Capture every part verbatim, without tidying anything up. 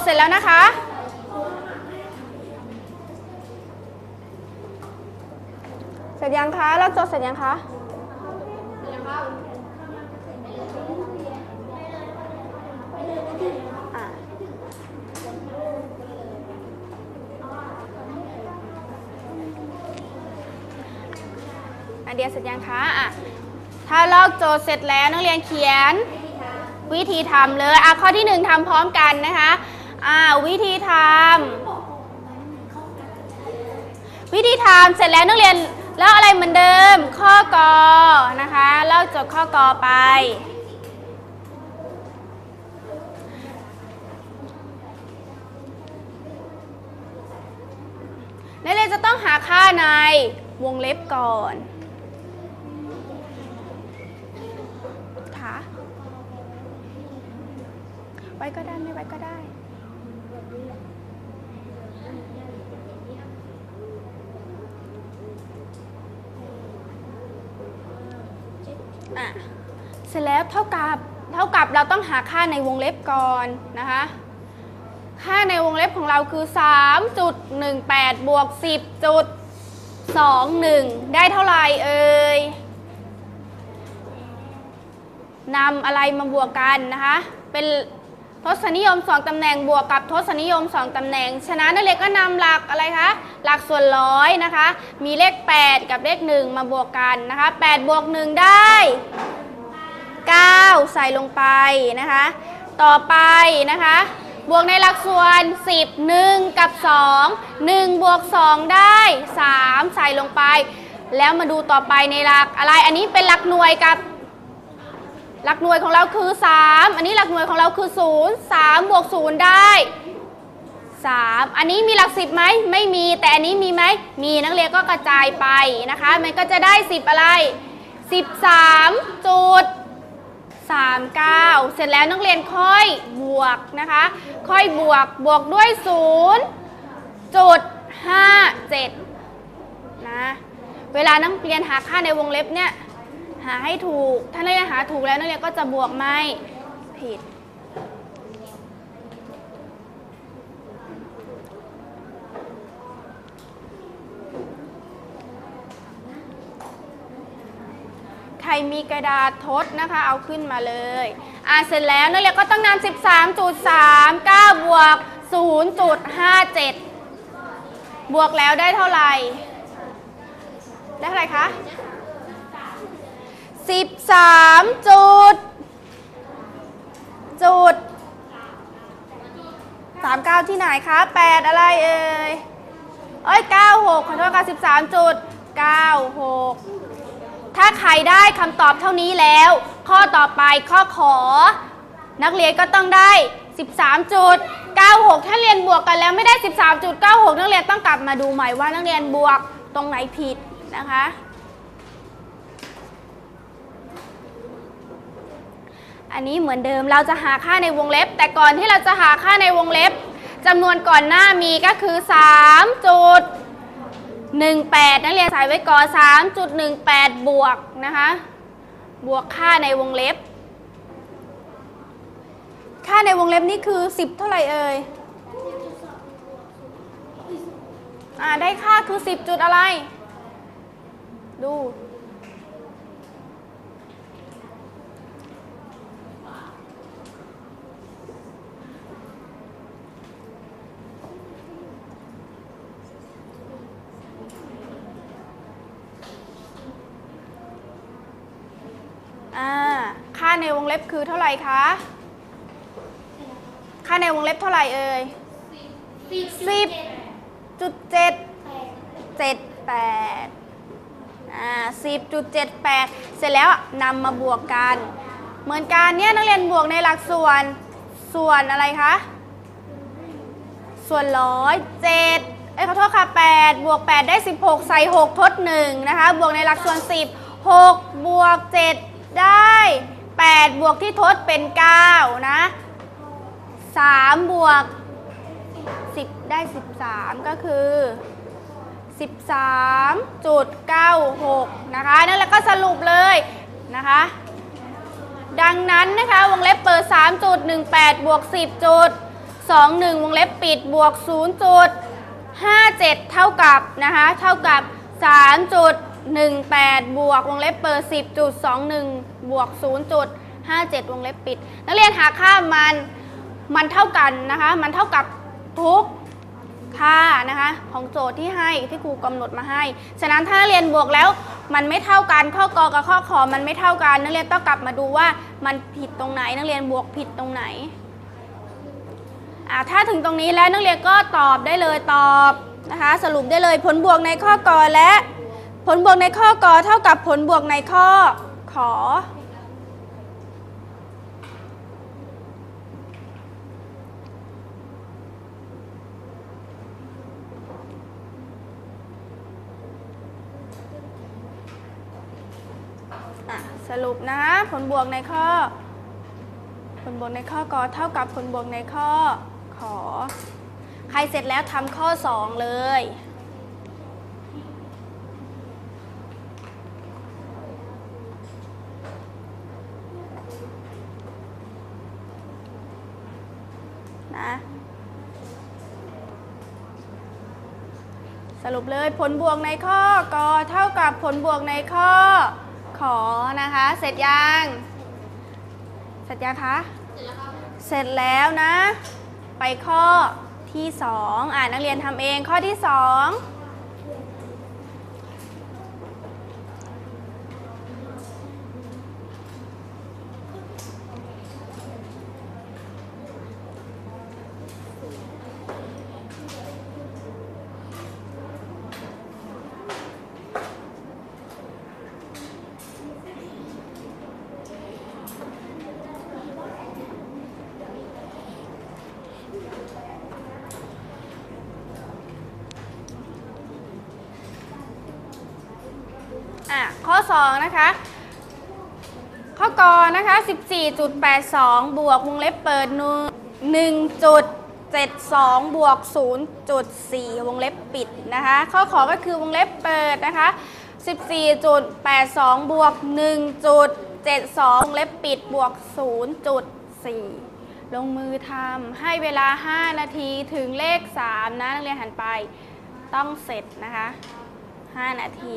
สร็จแล้วนะคะเสร็จยังคะลอกโจทย์เสร็จยังคะเสร็จยังครับอ่ะอันเดียวเสร็จยังคะอ่ะถ้าลอกโจทย์เสร็จแล้วนักเรียนเขียนวิธีทำเลยอ่ะข้อที่หนึ่งทำพร้อมกันนะคะอ่าวิธีทำวิธีทำเสร็จแล้วนักเรียนแล้วอะไรเหมือนเดิมข้อกอนะคะลอกโจทย์ข้อกอไปนักเรียนจะต้องหาค่าในวงเล็บก่อนค่ะไว้ก็ได้ไม่ไว้ก็ได้อ่ะเสร็จแล้วเท่ากับเท่ากับเราต้องหาค่าในวงเล็บก่อนนะคะค่าในวงเล็บของเราคือ สามจุดหนึ่งแปด บวก สิบจุดสองหนึ่ง ได้เท่าไหร่เอ่ยนำอะไรมาบวกกันนะคะเป็นทศนิยมสองตำแหน่งบวกกับทศนิยมสองตำแหน่งฉะนั้นนักเรียนก็นำหลักอะไรคะหลักส่วนร้อยนะคะมีเลขแปดกับเลขหนึ่งมาบวกกันนะคะแปดบวกหนึ่งได้เก้าใส่ลงไปนะคะต่อไปนะคะบวกในหลักส่วนสิบ หนึ่งกับสอง หนึ่งบวกสองได้สามใส่ลงไปแล้วมาดูต่อไปในหลักอะไรอันนี้เป็นหลักหน่วยกับหลักหน่วยของเราคือสามอันนี้หลักหน่วยของเราคือศูนย์ สามบวกศูนย์ได้สามอันนี้มีหลักสิบไหมไม่มีแต่อันนี้มีไหมมีนักเรียนก็กระจายไปนะคะมันก็จะได้สิบอะไรสิบสามจุดสามเก้าเสร็จแล้วนักเรียนค่อยบวกนะคะค่อยบวกบวกด้วยศูนย์จุดห้าเจ็ดนะเวลานักเรียนหาค่าในวงเล็บเนี่ยหาให้ถูกถ้านักเรียนหาถูกแล้วนักเรียนก็จะบวกไม่ผิดใครมีกระดาษทดนะคะเอาขึ้นมาเลยอ่าเสร็จแล้วนักเรียนก็ต้องนำ สิบสามจุดสามเก้า บวก ศูนย์จุดห้าเจ็ด บวกแล้วได้เท่าไหร่ได้เท่าไหร่คะสิบสามจุดจุดสามเก้าที่ไหนคะแปดอะไรเอ่ยเอ้ยเก้าหกขอโทษค่ะสิบสามจุดเก้าหกถ้าใครได้คำตอบเท่านี้แล้วข้อต่อไปข้อขอนักเรียนก็ต้องได้ สิบสามจุดเก้าหก ถ้าเรียนบวกกันแล้วไม่ได้ สิบสามจุดเก้าหก นักเรียนต้องกลับมาดูใหม่ว่านักเรียนบวกตรงไหนผิดนะคะอันนี้เหมือนเดิมเราจะหาค่าในวงเล็บแต่ก่อนที่เราจะหาค่าในวงเล็บจำนวนก่อนหน้ามีก็คือ สามจุดหนึ่งแปด นักเรียนใส่ไว้ก่อน สามจุดหนึ่งแปด บวกนะคะบวกค่าในวงเล็บค่าในวงเล็บนี่คือสิบเท่าไหร่เอ่ยอ่าได้ค่าคือสิบจุดอะไรดูค่าในวงเล็บคือเท่าไหร่คะค่าในวงเล็บเท่าไหร่เอ่ยสิบจุดเจ็ดเจ็ดแปดอ่าสิบจุดเจ็ดแปดเสร็จแล้วนำมาบวกกันเหมือนกันเนี่ยนักเรียนบวกในหลักส่วนส่วนอะไรคะส่วนร้อยเจ็ดเอ้ยขอโทษค่ะแปดบวกแปดได้สิบหกใส่หกทดหนึ่งนะคะบวกในหลักส่วนสิบ หกบวกเจ็ดได้แปดบวกที่ทดเป็นเก้านะสามบวกสิบได้สิบสามก็คือ สิบสามจุดเก้าหก นะคะนั่นแล้วก็สรุปเลยนะคะดังนั้นนะคะวงเล็บเปิด สามจุดหนึ่งแปด บวก สิบจุดสองหนึ่งวงเล็บปิดบวก ศูนย์จุดห้าเจ็ด เท่ากับนะคะเท่ากับ สามจุดหนึ่งแปด บวกวงเล็บเปิด สิบจุดสองหนึ่ง บวก ศูนย์จุดห้าเจ็ด วงเล็บปิดนักเรียนหาค่ามันมันเท่ากันนะคะมันเท่ากับทุกค่านะคะของโจทย์ที่ให้ที่ครูกำหนดมาให้ฉะนั้นถ้าเรียนบวกแล้วมันไม่เท่ากันข้อกอกับข้อขอมันไม่เท่ากันนักเรียนต้องกลับมาดูว่ามันผิดตรงไหนนักเรียนบวกผิดตรงไหนอ่าถ้าถึงตรงนี้แล้วนักเรียนก็ตอบได้เลยตอบนะคะสรุปได้เลยผลบวกในข้อกอและผลบวกในข้อกอเท่ากับผลบวกในข้อขอสรุปนะผลบวกในข้อผลบวกในข้อกอเท่ากับผลบวกในข้อขอใครเสร็จแล้วทำข้อสองเลยนะสรุปเลยผลบวกในข้อกอเท่ากับผลบวกในข้อขอนะคะเสร็จยังเสร็จยังคะเสร็จแล้วนะไปข้อที่สองอ่านักเรียนทำเองข้อที่สองอ่ะข้อสองนะคะข้อกอนะคะ สิบสี่จุดแปดสอง บวกวงเล็บเปิด หนึ่งจุดเจ็ดสอง บวก ศูนย์จุดสี่ วงเล็บปิดนะคะข้อขอก็คือวงเล็บเปิดนะคะ สิบสี่จุดแปดสอง บวก หนึ่งจุดเจ็ดสอง วงเล็บปิดบวก ศูนย์จุดสี่ ลงมือทำให้เวลาห้านาทีถึงเลขสามนะนักเรียนหันไปต้องเสร็จนะคะห้านาที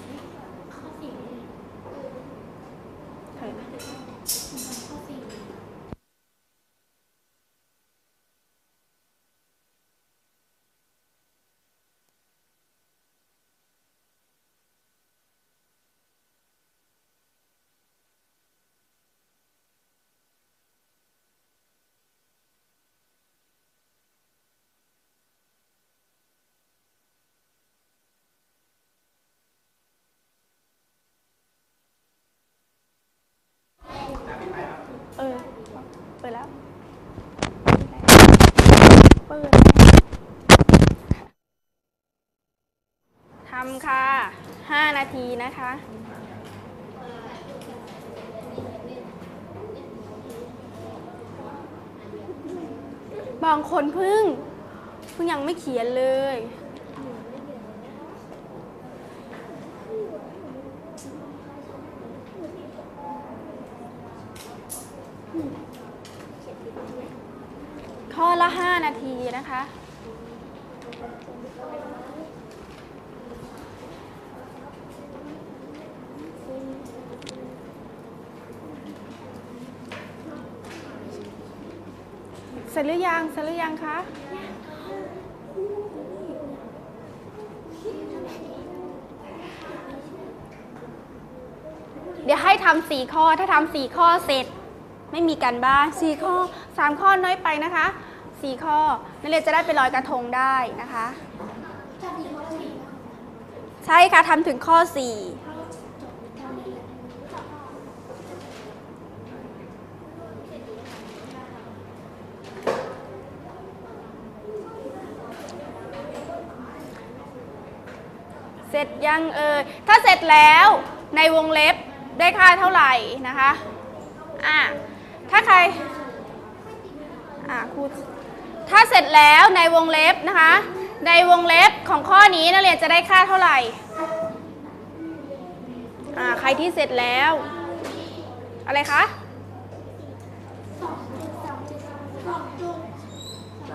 เออเปิดแล้วเปิดทำค่ะห้านาทีนะคะบางคนเพิ่งเพิ่งยังไม่เขียนเลยข้อละห้านาทีนะคะเสร็จหรือยังเสร็จหรือยังคะเดี๋ยวให้ทำสี่ข้อถ้าทำสี่ข้อเสร็จไม่มีกันบ้านสี่ข้อสามข้อน้อยไปนะคะสี่ข้อนักเรียนจะได้ไปลอยกระทงได้นะคะใช่ค่ะทำถึงข้อสี่เสร็จยังเออถ้าเสร็จแล้วในวงเล็บได้ค่าเท่าไหร่นะคะอ่ะถ้าใครอ่ะครูถ้าเสร็จแล้วในวงเล็บนะคะในวงเล็บของข้อนี้นักเรียนจะได้ค่าเท่าไหร่อ่ะใครที่เสร็จแล้วอะไรคะ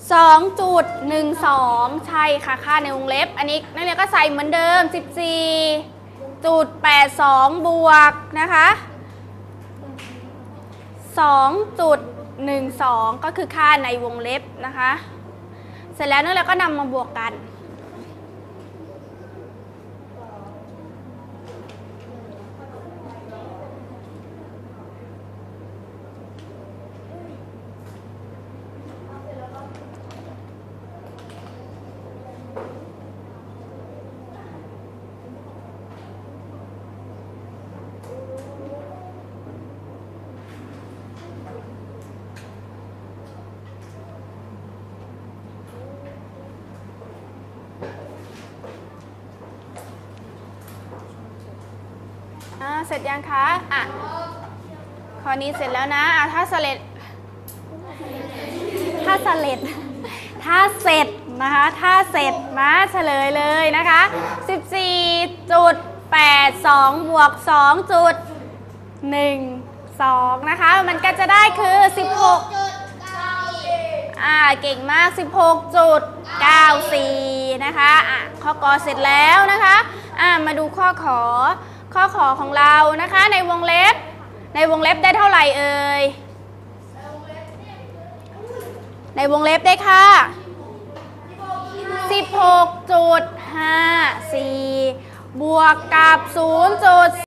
สองจุดหนึ่งสอง ใช่ค่ะค่าในวงเล็บอันนี้นักเรียนก็ใส่เหมือนเดิม สิบสี่จุดแปดสอง บวกนะคะสองจุดหนึ่งสอง ก็คือค่าในวงเล็บนะคะเสร็จแล้วนักเรียนก็นำมาบวกกันอ่าเสร็จยังคะอ่ะข้อนี้เสร็จแล้วนะอ่ะถ้าเสร็จถ้าเสร็จถ้าเสร็จนะคะถ้าเสร็จมาเฉลยเลยนะคะ สิบสี่จุดแปดสอง บวก สองจุดหนึ่งสอง นะคะมันก็จะได้คือ สิบหกอ่าเก่งมาก สิบหกจุดเก้าสี่ นะคะอ่ะข้อกอเสร็จแล้วนะคะอ่ะมาดูข้อขอข้อขอของเรานะคะในวงเล็บในวงเล็บได้เท่าไหร่เอ่ยในวงเล็บได้ค่ะ สิบหกจุดห้าสี่ บวกกับ ศูนย์จุด